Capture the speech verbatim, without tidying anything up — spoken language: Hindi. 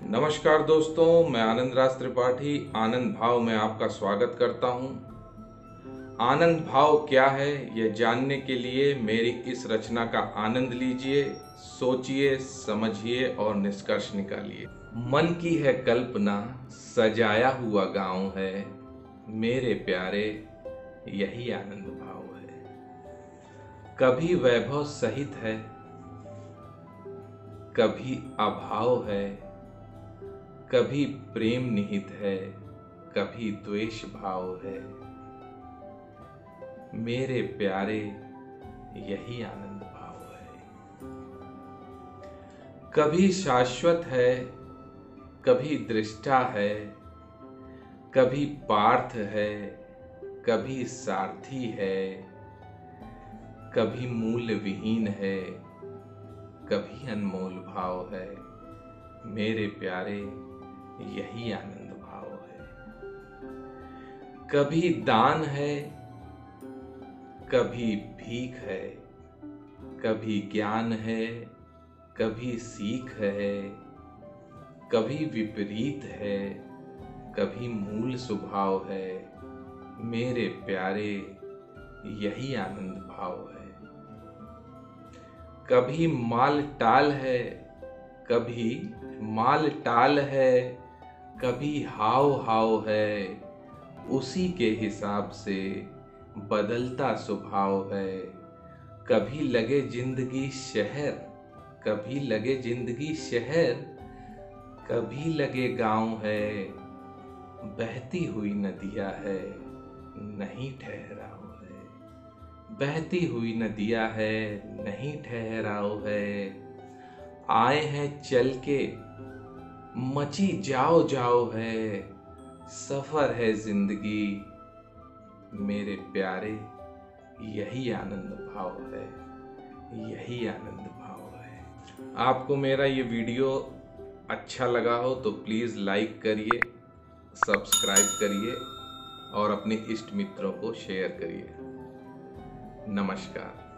नमस्कार दोस्तों, मैं आनंद राज त्रिपाठी आनंद भाव में आपका स्वागत करता हूं। आनंद भाव क्या है यह जानने के लिए मेरी इस रचना का आनंद लीजिए, सोचिए, समझिए और निष्कर्ष निकालिए। मन की है कल्पना, सजाया हुआ गांव है, मेरे प्यारे यही आनंद भाव है। कभी वैभव सहित है, कभी अभाव है, कभी प्रेम निहित है, कभी द्वेष भाव है, मेरे प्यारे यही आनंद भाव है। कभी शाश्वत है, कभी दृष्टा है, कभी पार्थ है, कभी सारथी है, कभी मूल्य विहीन है, कभी अनमोल भाव है, मेरे प्यारे यही आनंद भाव है। कभी दान है, कभी भीख है, कभी ज्ञान है, कभी सीख है, कभी विपरीत है, कभी मूल स्वभाव है, मेरे प्यारे यही आनंद भाव है। कभी माल टाल है, कभी माल टाल है, कभी हाव हाव है, उसी के हिसाब से बदलता स्वभाव है। कभी लगे जिंदगी शहर, कभी लगे जिंदगी शहर, कभी लगे गांव है, बहती हुई नदियां है, नहीं ठहराव है। बहती हुई नदियां है, नहीं ठहराव है, आए हैं चल के, मची जाओ जाओ है, सफर है जिंदगी, मेरे प्यारे यही आनंद भाव है, यही आनंद भाव है। आपको मेरा ये वीडियो अच्छा लगा हो तो प्लीज़ लाइक करिए, सब्सक्राइब करिए और अपने इष्ट मित्रों को शेयर करिए। नमस्कार।